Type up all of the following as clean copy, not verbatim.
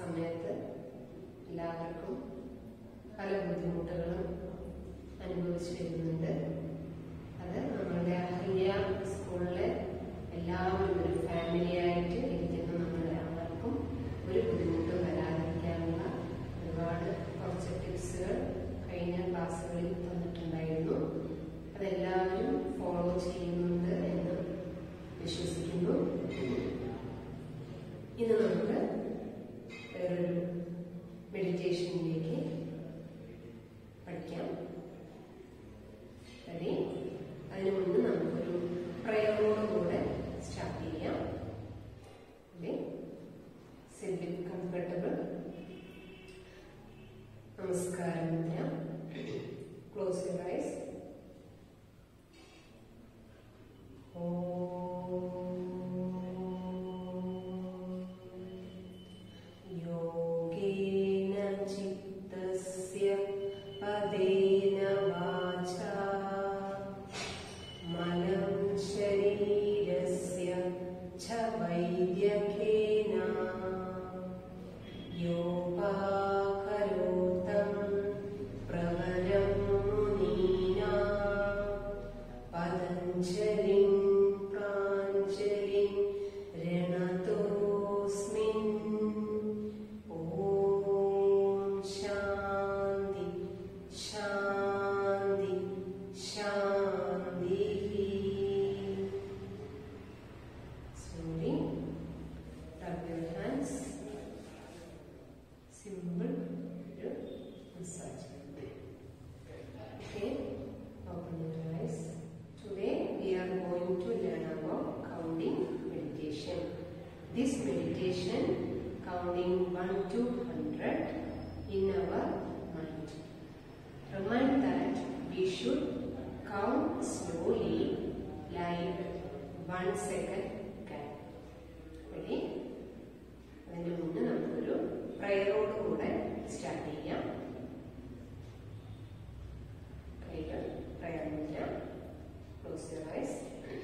സമയത്ത് എല്ലാവർക്കും പല ബുദ്ധിമുട്ടുകളും അനുഭവിച്ചു വരുന്നുണ്ട്. അത് നമ്മളുടെ അഹല്യ സ്കൂളിലെ എല്ലാവരും ഒരു ഫാമിലിയായിട്ട് ഇരിക്കുന്ന നമ്മളെല്ലാവർക്കും ഒരു ബുദ്ധിമുട്ടും വരാതിരിക്കാനുള്ള ഒരുപാട് കുറച്ച് ടിപ്സുകൾ കഴിഞ്ഞ ക്ലാസ്സുകളിൽ തന്നിട്ടുണ്ടായിരുന്നു. അതെല്ലാവരും ഫോളോ ചെയ്യുന്നുണ്ട് എന്ന് വിശ്വസിക്കുന്നു. ഇന്ന് നമുക്ക് വേറൊരു മെഡിറ്റേഷനിലേക്ക് പഠിക്കാം. റെഡി? അതിനു മുൻപ് നമുക്കൊരു പ്രയറോടുകൂടെ സ്റ്റാർട്ട് ചെയ്യാം. Sit with comfortable. നമസ്കാരം മുദ്ര. Close your eyes. This meditation counting 1 to 100 in our mind. Remind that we should count slowly like 1 second count. Ready? അതിന് മുന്നേ നമുക്കൊരു പ്രയറോട് കൂടെ സ്റ്റാർട്ട് ചെയ്യാം. കൈകൾ പ്രയർ മുദ്ര. Close your ice.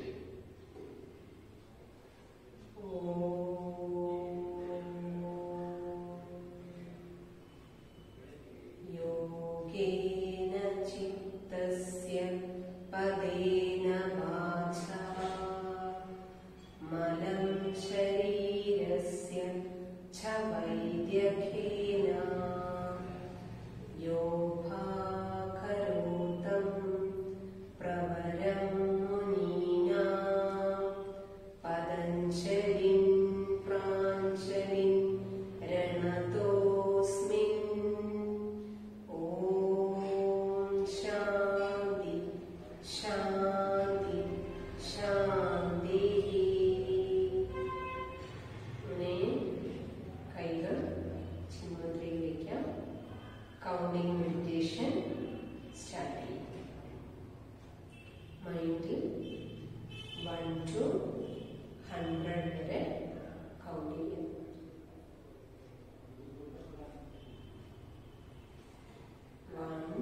योगेन चित्तस्य पदेन वाचा मलं शरीरस्य च वैद्यकेन योगाकरोतं प्रवरं मुनीना पतञ्जलिं प्राञ्जलिं रणतोऽस्मिन्. शांति शांति शांति. കൈകൾ ചിന്മന്ത്രയിലേക്ക് കൗണ്ടിങ് മെഡിറ്റേഷൻ സ്റ്റാർട്ട് ചെയ്യും. മൈൻഡിൽ 1 to 100 വരെ കൗണ്ട് ചെയ്യാം. 1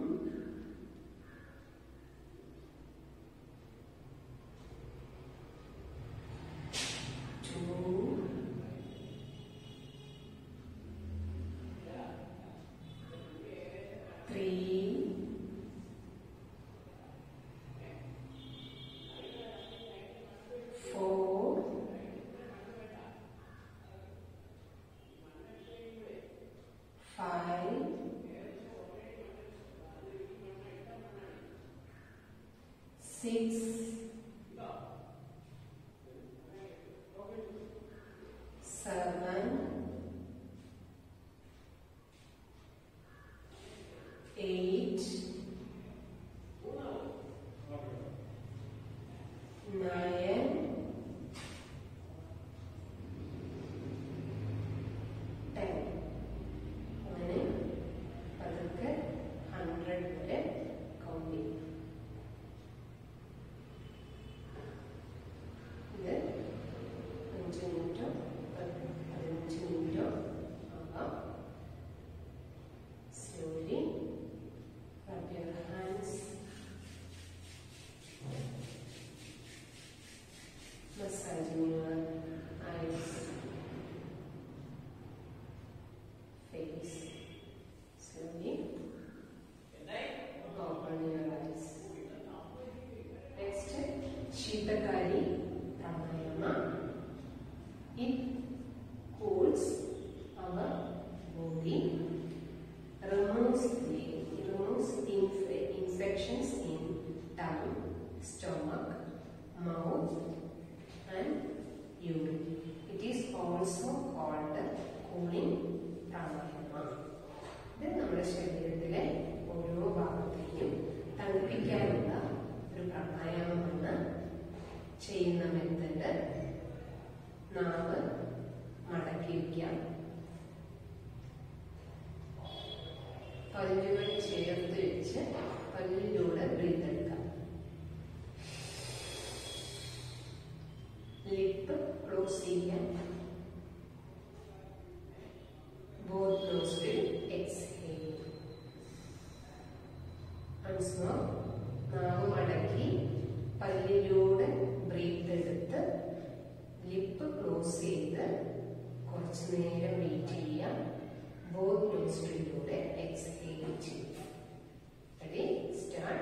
2 3 4 5 6 7 8 9 10. അങ്ങനെ പതുക്കെ 100 വരെ കൗണ്ട് ചെയ്യും. ഇത് 5 മിനിറ്റോ 15 മിനിറ്റോ ആവാം. Slowly rub your hands. Massaging your eyes. ശീതകാരി pranayama. It cools our body, removes infections in tongue, stomach, mouth and urine. It is also called cooling pranayama. ഇത് നമ്മുടെ ശരീരത്തിലെ ഓരോ ഭാഗത്തെയും തണുപ്പിക്കാനുള്ള ഒരു പ്രാണായാമമാണ്. ചെയ്യുന്ന മെത്തേഡ് നാവ് മടക്കി വയ്ക്കാം, പല്ലുകൾ ചേർത്ത് വെച്ച് പല്ലിലൂടെ ബ്രീത്ത് എടുക്കാം. ലിപ്പ് ക്ലോസ് ചെയ്യാം. Both nostril exhale. Once more നാവ് മടക്കി പല്ലിലൂടെ ബ്രീത്ത് എടുത്ത് ലിപ്പ് ക്ലോസ് ചെയ്ത് കുറച്ചു നേരം വെയിറ്റ് ചെയ്യാം. ബോത്ത് നോസ്ട്രിലൂടെ എക്സ്ഹേൽ ചെയ്യാം. Ready, start.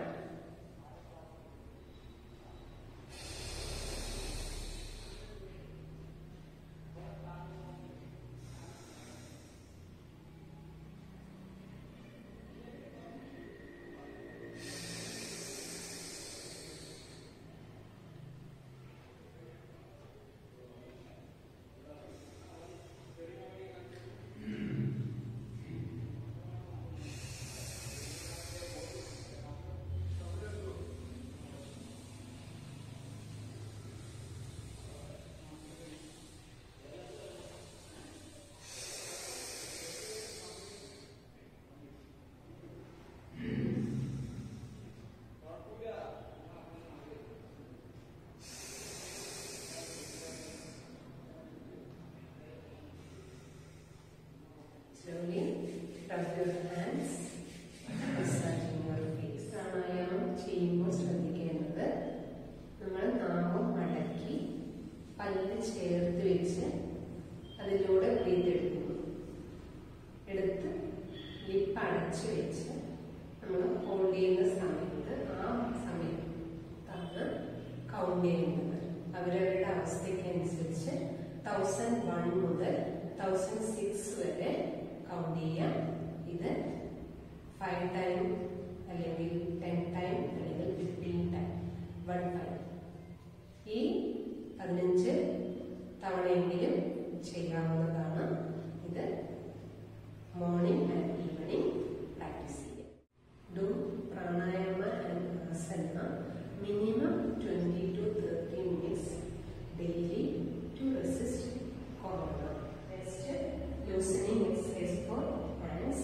Slowly rub your hands, massaging your face. പ്രാണായാമം ചെയ്യുമ്പോൾ ശ്രദ്ധിക്കേണ്ടത് നമ്മൾ നാവ് മടക്കി പല്ല് ചേർത്ത് വെച്ച് അതിലൂടെ ബ്രീത്ത് എടുക്കുന്നു. എടുത്ത് ലിപ്പ് അടച്ചു വെച്ച് നമ്മൾ ഹോൾഡ് ചെയ്യുന്ന സമയത്ത് ആ സമയത്താണ് കൗണ്ട് ചെയ്യുന്നത്. അവരവരുടെ അവസ്ഥയ്ക്കനുസരിച്ച് 1001 മുതൽ 1006 വരെ കൗണ്ട് ചെയ്യാം. ഇത് 5 ടൈം അല്ലെങ്കിൽ 10 ടൈം അല്ലെങ്കിൽ 15 ടൈം 15. ഈ 15 തവണയെങ്കിലും ചെയ്യാവുന്നതാണ്. ഇത് മോർണിംഗ് ആൻഡ് ഈവനിംഗ് പ്രാക്ടീസ് ചെയ്യാം. Do pranayama and asana minimum 20 to 30 minutes daily to resist corona. Next, loosening exercise for hands.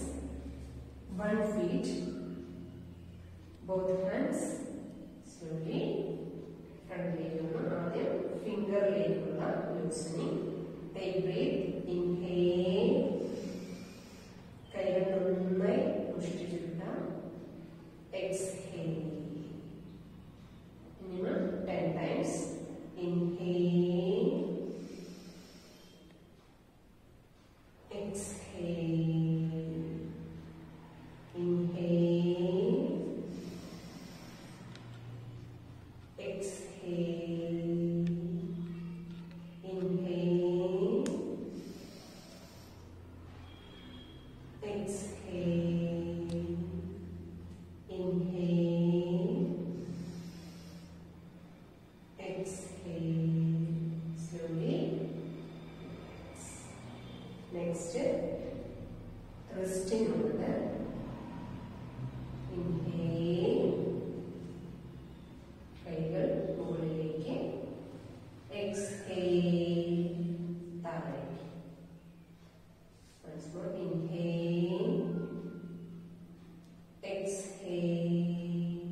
1 feet, both hands slowly ഫ്രണ്ടിലേക്കൊന്ന് ആദ്യം ഫിംഗറിലേക്കുള്ള ലൂസനിങ്. Take breath, inhale. കൈകൾ നന്നായി മുഷ്ടിച്ചിട്ടാം. Exhale. Minimum 10 times. Inhale. Exhale. Inhale. Exhale. Inhale. Exhale. Inhale. Exhale. Slowly. Next, resting on the inhale. കൈകൾ മുകളിലേക്ക്. Exhale. താഴേക്ക്. Once more, inhale. Exhale.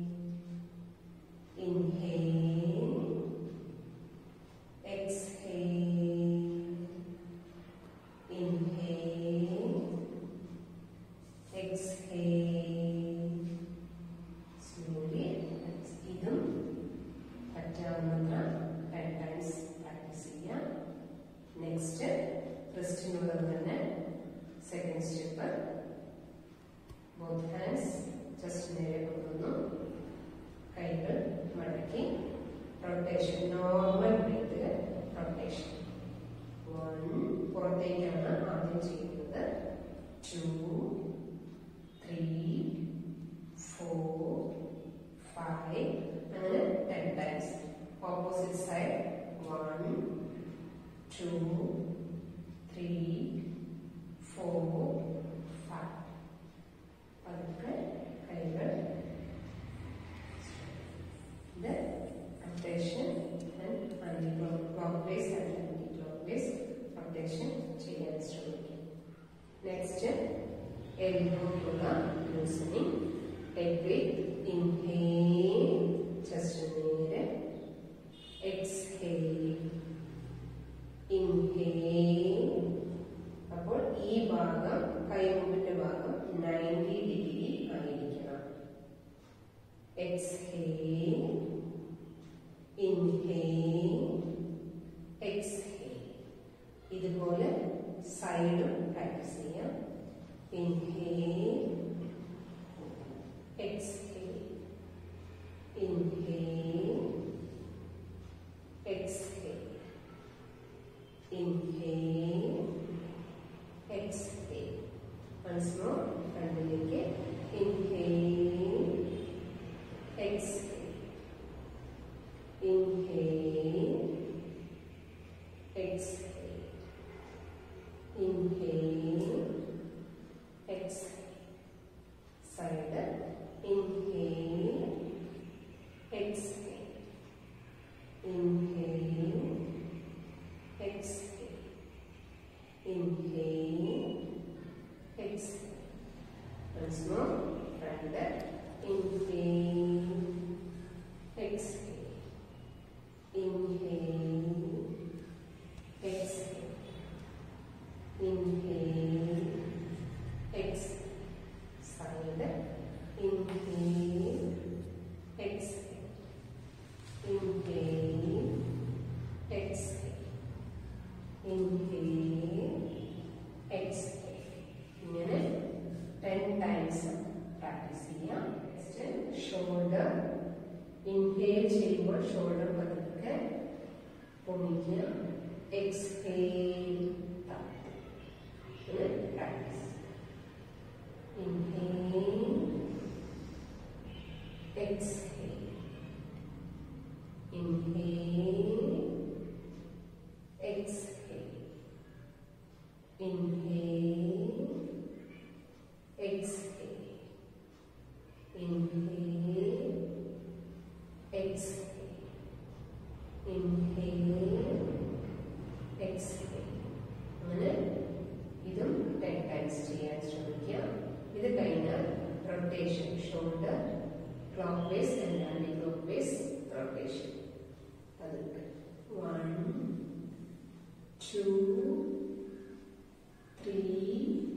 Inhale. Exhale. Inhale. Exhale. Slowly. ഇതും പറ്റാവുന്ന 10 times practice ചെയ്യാം. Next റെസ്റ്റിനുള്ളത് തന്നെ second step. Both hands just നേരെ കൊണ്ടുവന്നു. കൈകൾ മടക്കി റൊട്ടേഷൻ, നോർമൽ ബ്രീത്ത് റൊട്ടേഷൻ. 1 പുറത്തേക്കാണ് ആദ്യം ചെയ്യുന്നത്. 2 3 4 5 അങ്ങനെ 10 times. Opposite side 1 2 3 4 5. പതുക്കെ കൈകൾ ഇത് rotation and clockwise and anti clockwise rotation ചെയ്യാൻ ശ്രമിക്കും. നെക്സ്റ്റ് എൽബോയ്ക്കുള്ള loosening. Take breath. Inhale, chest നേരെ. Exhale, inhale. അപ്പോൾ ഈ ഭാഗം, കൈമുട്ടിന്റെ ഭാഗം 90 ഡിഗ്രി ആയിരിക്കണം. Exhale, inhale, exhale. ഇതുപോലെ സൈഡും പ്രാക്ടീസ് ചെയ്യാം. Inhale, exhale, inhale, exhale, inhale, exhale. Once more ഫ്രണ്ടിലേക്ക്. Inhale, exhale, inhale, exhale, inhale, exhale. Side. Inhale, exhale, inhale, exhale, inhale, exhale. Once more, front. Inhale, exhale, inhale, exhale, inhale, exhale. Side. Inhale, exhale, inhale, exhale, inhale, exhale. ഇങ്ങനെ 10 times practice ചെയ്യാം. Shoulder. Inhale ചെയ്യുമ്പോൾ shoulder പതുക്കെ പൊങ്ങിക്കുക. Exhale, practice. Inhale, exhale, inhale, exhale, inhale, exhale, inhale, exhale, inhale, exhale. അങ്ങനെ ഇതും 10 times ചെയ്യാൻ ശ്രമിക്കാം. ഇത് കഴിഞ്ഞാൽ rotation, shoulder clockwise and anti clockwise rotation. അതൊക്കെ 1 2 3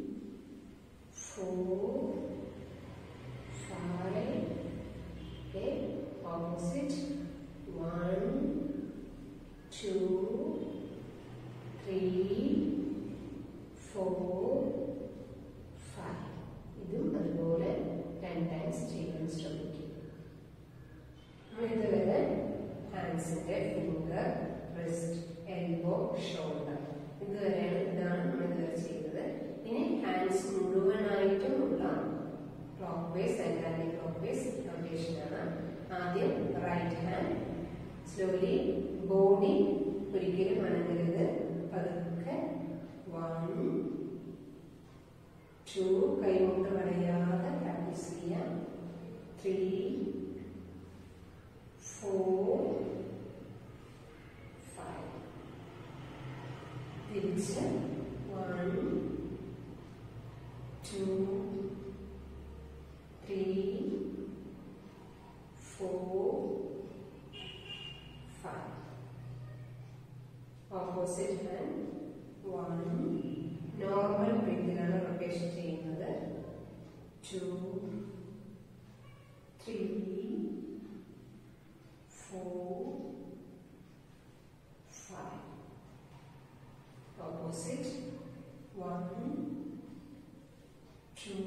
4 5. Okay, opposite. 1 2 3 4 5. ഇതും അതുപോലെ 10 times ചെയ്യാൻ ശ്രമിക്കും. ഇതുവരെ ഹാൻഡ്സിന്റെ ഫിംഗർ, റിസ്റ്റ്, എൽബോ, ഷോൾഡർ ഇതാണ് നമ്മൾ ഇതുവരെ ചെയ്തത്. ഇനി ഹാൻഡ്സ് മുഴുവനായിട്ടുമുള്ള clockwise and anti clockwise rotation ആണ്. ആദ്യം റൈറ്റ് ഹാൻഡ്. സ്ലോലി ബോഡി ഒരിക്കലും അനങ്ങരുത്. പതുക്കെ 1 2 കൈമുട്ട് വളയാതെ പ്രാക്ടീസ് ചെയ്യാം. 3 4 5. തിരിച്ച് 1 2 3 4 5. Opposite hand. 1. നോർമൽ ബ്രീത്തിലാണ് റൊട്ടേഷൻ ചെയ്യുന്നത്. 2 3 4 5. Opposite. 1 2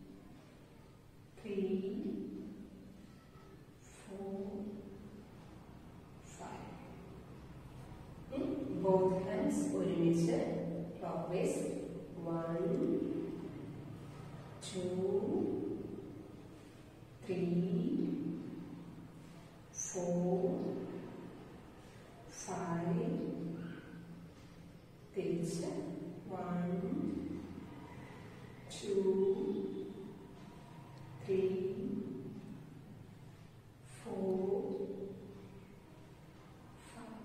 3 4 4, 5.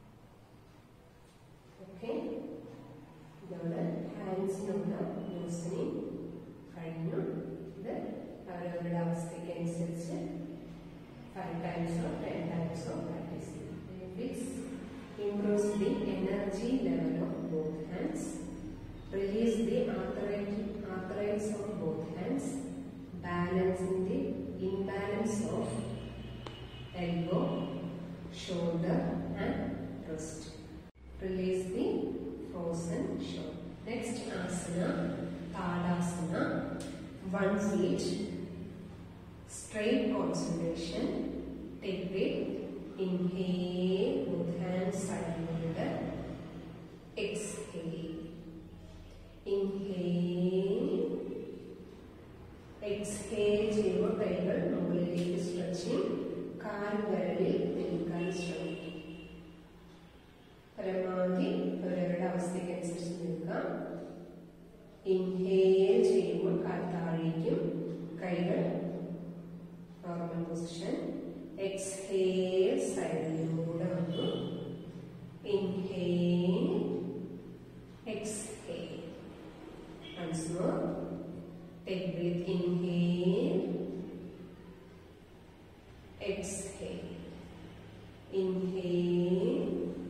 Okay. ഇതോടെ ഹാൻഡ്സിനുള്ള ലൂസനിങ് കഴിഞ്ഞു. ഇത് അവരവരുടെ അവസ്ഥയ്ക്ക് അനുസരിച്ച് 5 times or 10 times of practice. Benefits: improves the energy level of both hands, release the arthritis of both hands, balancing the imbalance of elbow, shoulder and wrist, release the frozen shoulder. Next asana, Tadasana. 1 feet, straight concentration. Take breath. Inhale, both hands side shoulder. Exhale. Inhale. Exhale ചെയ്യുമ്പോൾ കൈകൾ മുകളിലേക്ക് stretching. കാൽവിരലിൽ നിൽക്കാൻ ശ്രമിക്കും. പരമാവധി അവരവരുടെ അവസ്ഥയ്ക്ക് അനുസരിച്ച് നിൽക്കാം. ഇൻഹേൽ ചെയ്യുമ്പോൾ കാൽ താഴേക്കും, കൈകൾ നോർമൽ പൊസിഷൻ. എക്സ്ഹേൽ സൈഡിലൂടെ വന്നു. Inhale, exhale. Once more. Take breath. Inhale, exhale. Inhale,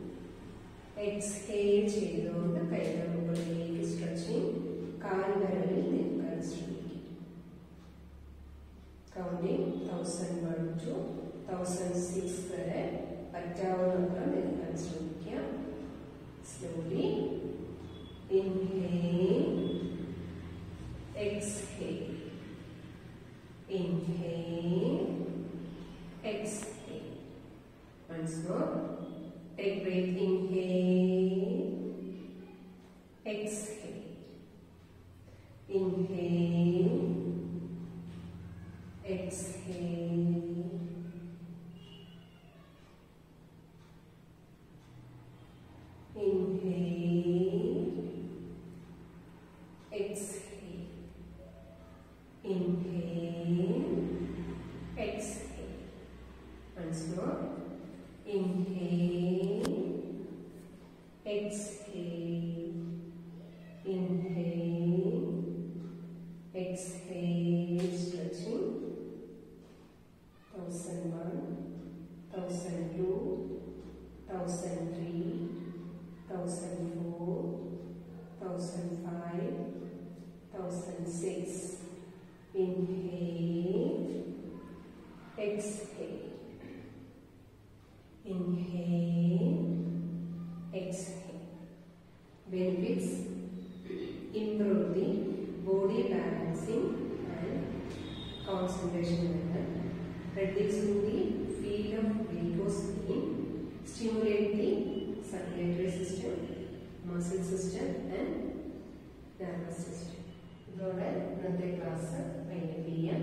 exhale ചെയ്തുകൊണ്ട് കൈകൾ മുകളിലേക്ക് സ്ട്രെച്ചിങ്. കാൽവിരലിൽ നിൽക്കാൻ ശ്രമിക്കും. കൗണ്ടിങ് 1001 to 1006 വരെ പറ്റാവുന്നത്ര നിൽക്കാൻ ശ്രമിക്കാം. Slowly. Inhale, exhale. Inhale, exhale. Once more. Take breath. Inhale, exhale. Inhale, exhale. Inhale, exhale. Inhale, exhale. Once more. Inhale, exhale. Inhale, exhale. Stretching. 1001, 1002, 1003, 1004, 1005, 1006. Inhale, exhale. Inhale, exhale. Benefits: improve the body balancing and concentration level, reducing the feel of varicose vein, stimulate the circulatory system, muscle system and nervous system. ഇതോടെ ഇന്നത്തെ class wind up ചെയ്യാം.